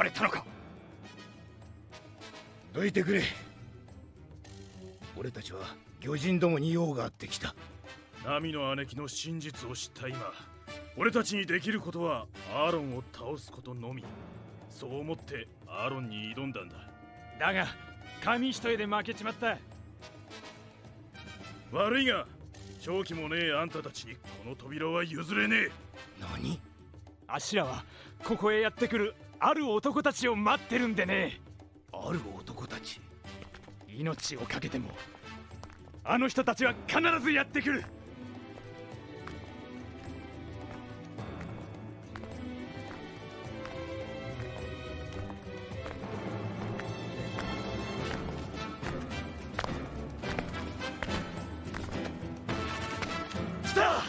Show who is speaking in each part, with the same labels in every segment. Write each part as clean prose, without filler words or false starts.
Speaker 1: れたのか。
Speaker 2: どいてくれ。俺たちは魚人どもに用があってきた。
Speaker 3: ナミの姉貴の真実を知った今、俺たちにできることはアーロンを倒すことのみ。そう思ってアーロンに挑んだんだ。
Speaker 1: だが紙一重で負けちまった。
Speaker 3: 悪いが正気もねえあんたたちにこの扉は譲れねえ。
Speaker 2: 何？
Speaker 1: あしらはここへやってくるある男たちを待ってるんでね。
Speaker 2: ある男たち？
Speaker 1: 命を懸けてもあの人たちは必ずやってくる。来た！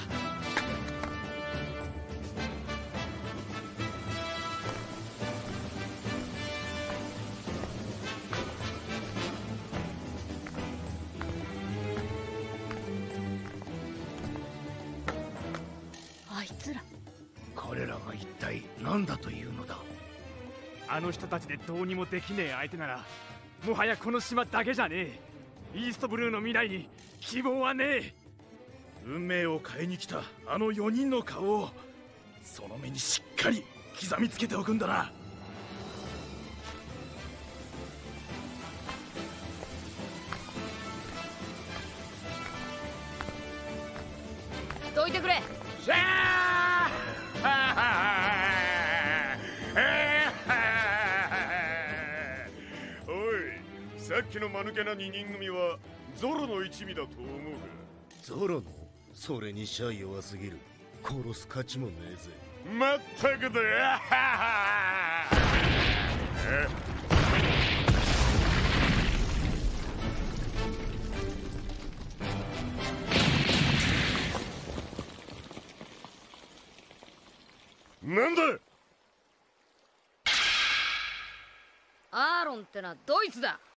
Speaker 4: あいつら。
Speaker 2: 彼らが一体何だというのだ。
Speaker 1: あの人たちでどうにもできねえ相手ならもはやこの島だけじゃねえ。イーストブルーの未来に希望はねえ。
Speaker 3: 運命を変えに来たあの4人の顔をその目にしっかり刻みつけておくんだな。
Speaker 4: どいてくれ。
Speaker 5: おい、さっきの間抜けな2人組はゾロの一味だと思うが。
Speaker 2: ゾロの？それにシャイ弱すぎる。殺す価値もねえぜ。
Speaker 5: まったくだ。なんだ！
Speaker 4: アーロンってのはドイツだ。